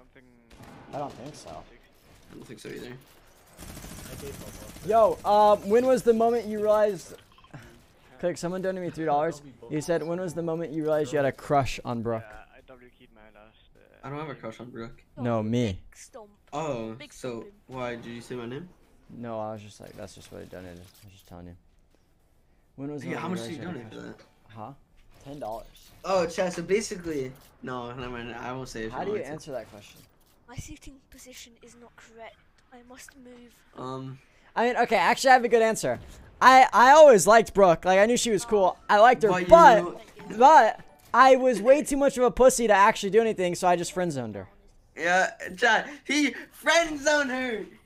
I don't think so. I don't think so either. Yo, when was the moment you realized? Click, someone donated me $3. He said, when was the moment you realized you had a crush on Brooke? I don't have a crush on Brooke. No, me. Oh, so why did you say my name? No, I was just like, that's just what he donated. I was just telling you. When was the Yeah, how moment much you did you realized donate had a for that? Huh? $10. Oh, chat. So basically, no, never mind. I won't say it. How do you answer that question? My seating position is not correct. I must move. I mean, okay, actually I have a good answer. I always liked Brooke. Like, I knew she was cool. I liked her, but I was way too much of a pussy to actually do anything, so I just friend zoned her. Yeah, chat. He friend zoned her.